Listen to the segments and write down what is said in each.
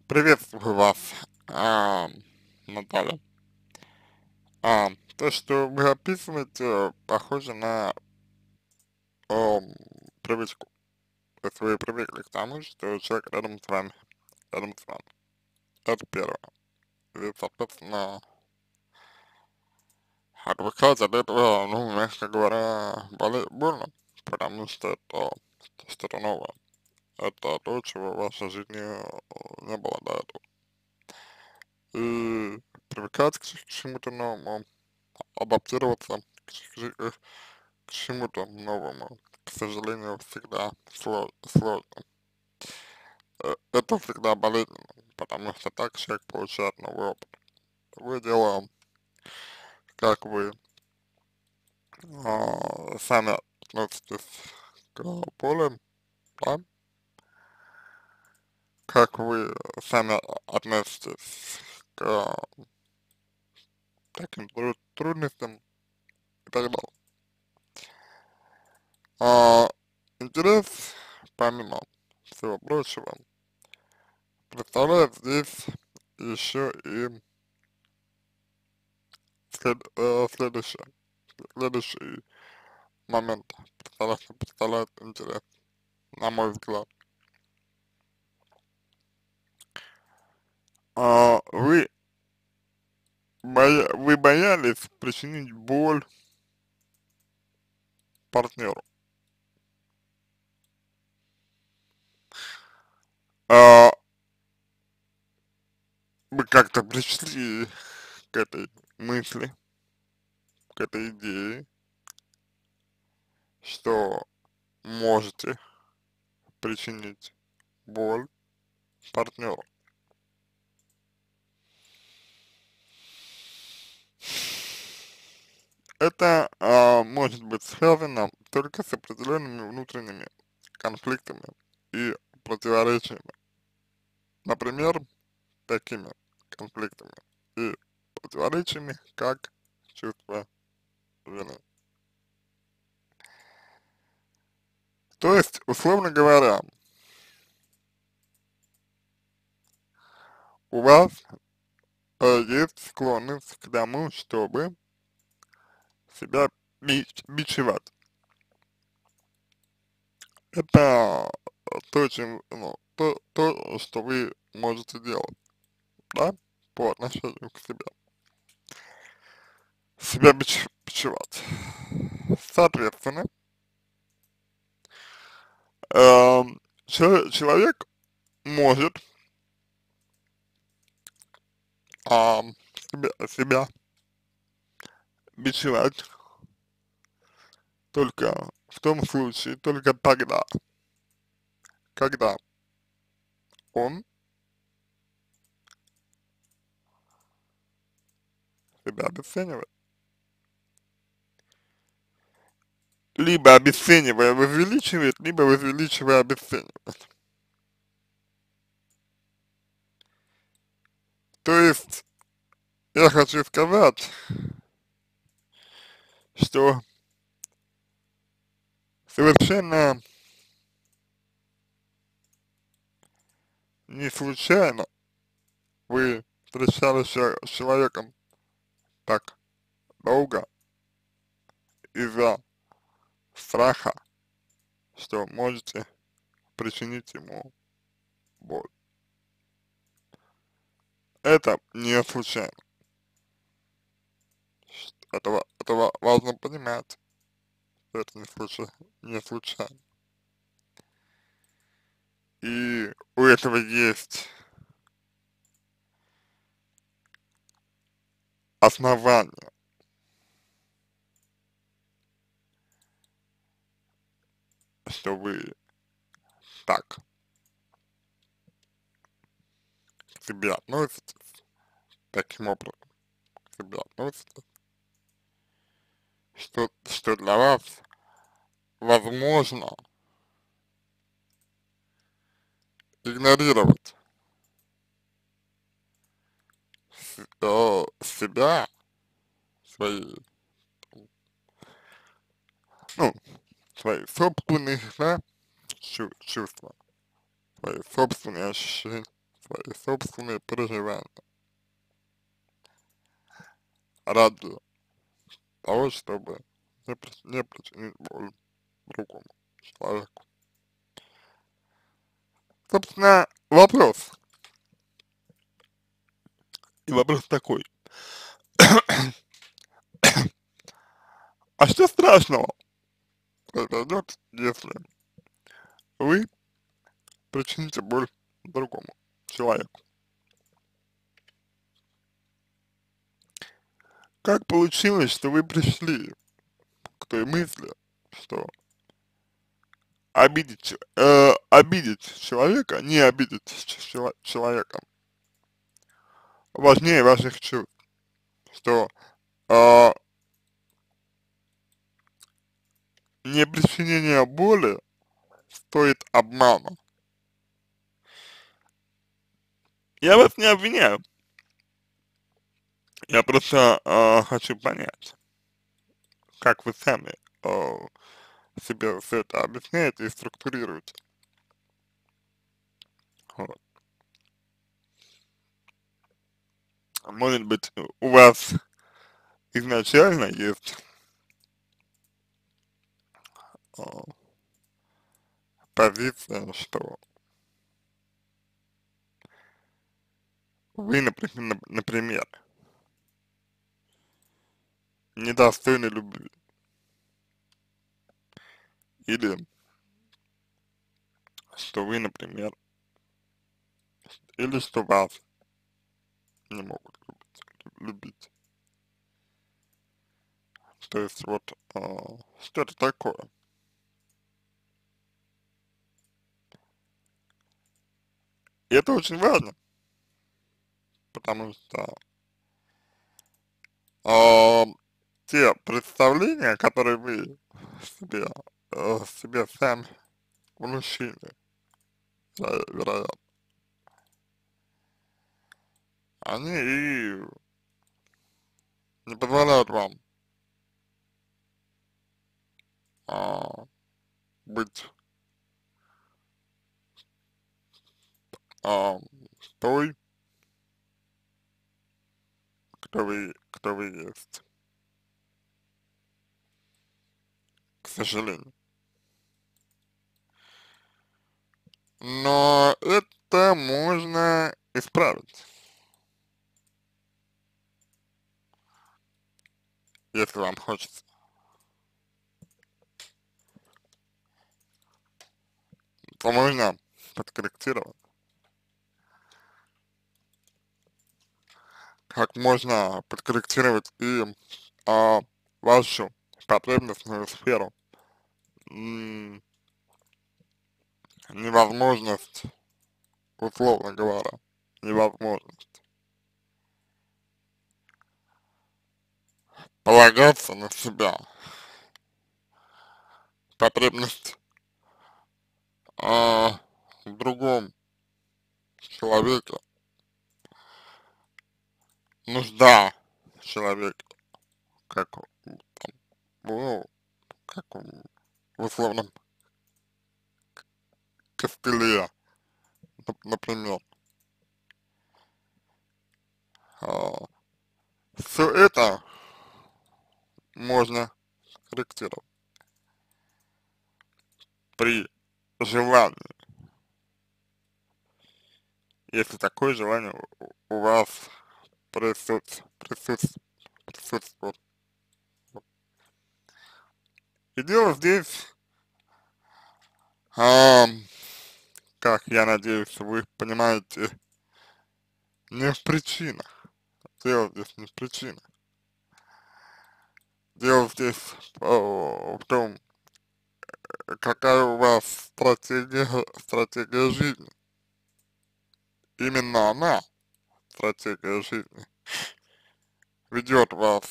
Приветствую вас, Наталья. То, что вы описываете, похоже на ам, привычку. То есть вы привыкли к тому, что человек рядом с вами. Это первое. И, соответственно, отвыкать от этого, ну, мягко говоря, больно, потому что это что-то новое. Это то, чего в вашей жизни не было до этого. И привыкать к чему-то новому, адаптироваться к чему-то новому, к сожалению, всегда сложно. Это всегда болезненно, потому что так человек получает новый опыт. Другое дело, как вы сами относитесь к боли, да, как вы сами относитесь к таким трудностям и так далее. А, интерес, помимо всего прочего, представляет здесь еще и следующее, следующий момент представляет интерес, на мой взгляд. Вы, вы боялись причинить боль партнеру. А, вы как-то пришли к этой мысли, к этой идее, что можете причинить боль партнеру. Это может быть связано только с определенными внутренними конфликтами и противоречиями. Например, такими конфликтами и противоречиями, как чувство вины. То есть, условно говоря, у вас есть склонность к тому, чтобы себя бичевать. Это то, что вы можете делать, да, по отношению к себе. Себя бичевать. Соответственно, человек может себя бичевать только в том случае, только тогда, когда он себя обесценивает. Либо обесценивая возвеличивает, либо возвеличивая обесценивает. То есть, я хочу сказать, что совершенно не случайно вы встречались с человеком так долго из-за страха, что можете причинить ему боль. Это не случайно. Это важно понимать, что это не случайно. И у этого есть основания, что вы так к себе относитесь, таким образом к себе относитесь, что для вас возможно игнорировать себя, свои, ну, свои собственные, да, чувства, свои собственные свои собственные переживания ради того, чтобы не причинить боль другому человеку. Собственно, вопрос. И вопрос такой. А что страшного произойдет, если вы причините боль другому человеку? Как получилось, что вы пришли к той мысли, что обидеть человека, не обидеть человека важнее ваших чувств, что э, не причинение боли стоит обмана? Я вас не обвиняю, я просто хочу понять, как вы сами э, себе все это объясняете и структурируете. Вот. Может быть, у вас изначально есть э, позиция, что вы, например, недостойны любви, или что вы, например, или что вас не могут любить. То есть вот что-то такое. И это очень важно, потому что а, те представления, которые вы себе, себе сами внушили, вероятно, они и не позволяют вам а, быть а, той, кто вы есть, к сожалению. Но это можно исправить, если вам хочется. То можно подкорректировать, как можно подкорректировать и а, вашу потребностную сферу, м, невозможность, условно говоря, невозможность полагаться на себя, потребность в другом человеке, нужда в человеке, как, там, ну, как в условном костыле, например. Все это можно корректировать при желании, если такое желание у вас присутствует. И дело здесь, ам, как я надеюсь, вы понимаете, не в причинах. Дело здесь не в причинах. Дело здесь в том, какая у вас стратегия жизни. Именно она, стратегия жизни, ведет вас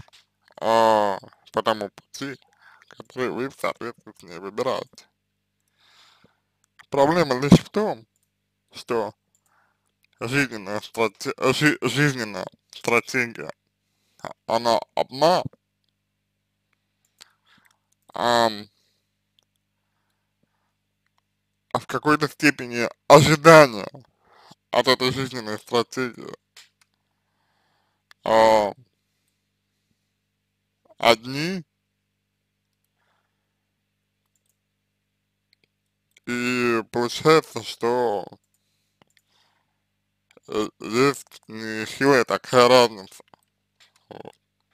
по тому пути, который вы в соответствии с ней выбираете. Проблема лишь в том, что жизненная стратегия, она одна, а, а в какой-то степени ожидания от этой жизненной стратегии, а, одни, и получается, что есть нехилая такая разница вот,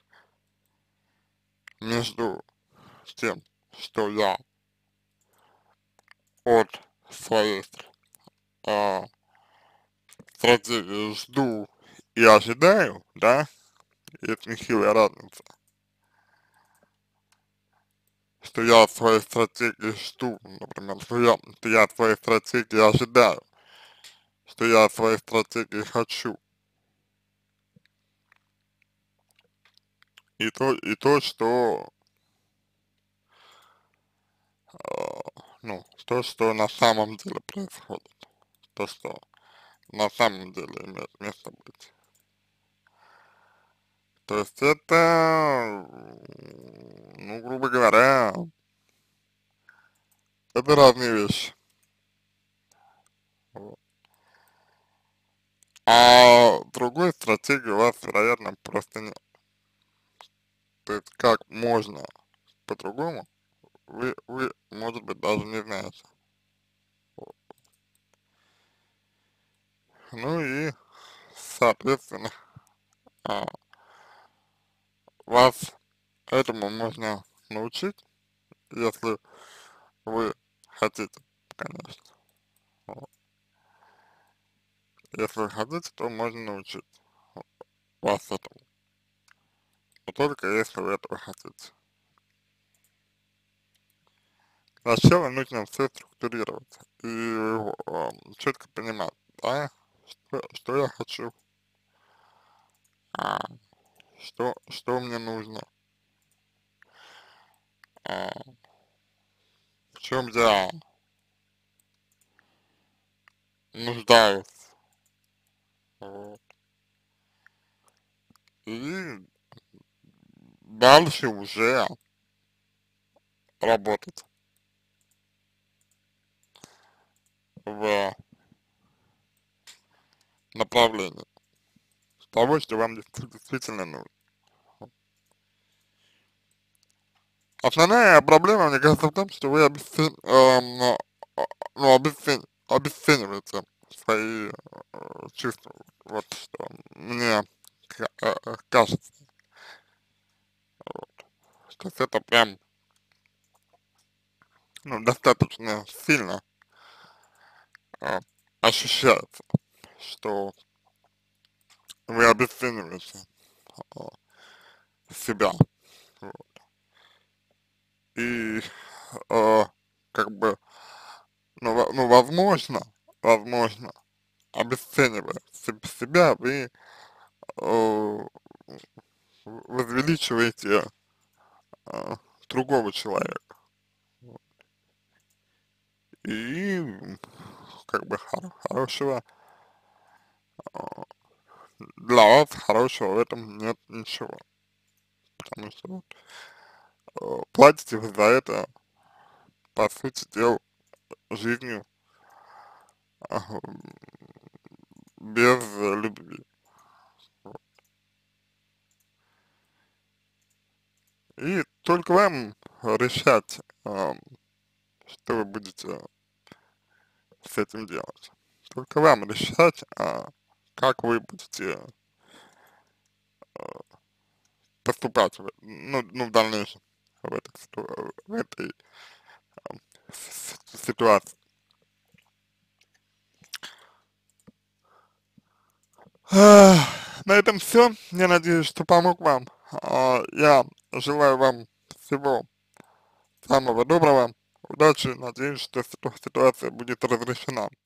между тем, что я от своей а, стратегии жду и ожидаю, да, есть нехилая разница, что я от своей стратегии жду, например, что я от своей стратегии ожидаю, что я от своей стратегии хочу, и то, что, ну, то, что на самом деле происходит, то, что на самом деле имеет место быть. То есть это, ну, грубо говоря, это разные вещи. Вот. А другой стратегии у вас, вероятно, просто нет. То есть как можно по-другому, вы, может быть, даже не знаете. Вот. Ну и, соответственно, а, вас этому можно научить, если вы хотите, конечно. Вот. Если вы хотите, то можно научить вас этому. Но только если вы этого хотите. Сначала нужно все структурировать и четко понимать, да, что я хочу, а, что мне нужно, а, в чем я нуждаюсь, вот. И дальше уже работать в направлении того, что вам действительно нужно. Основная проблема, мне кажется, в том, что вы ну, обесцениваете свои чувства. Вот что мне кажется. То есть это прям, ну, достаточно сильно э, ощущается, что вы обесцениваете э, себя. Вот. И как бы, ну, ну возможно, обесценивая себя, вы возвеличиваете а, другого человека. И как бы хорошего а, для вас хорошего в этом нет ничего. Потому что вот, платите вы за это, по сути дела, жизнью а, без любви. Вот. И только вам решать, что вы будете с этим делать. Только вам решать, как вы будете поступать ну, в дальнейшем в этой ситуации. На этом все. Я надеюсь, что помог вам. Я желаю вам всего самого доброго, удачи. Надеюсь, что ситуация будет разрешена.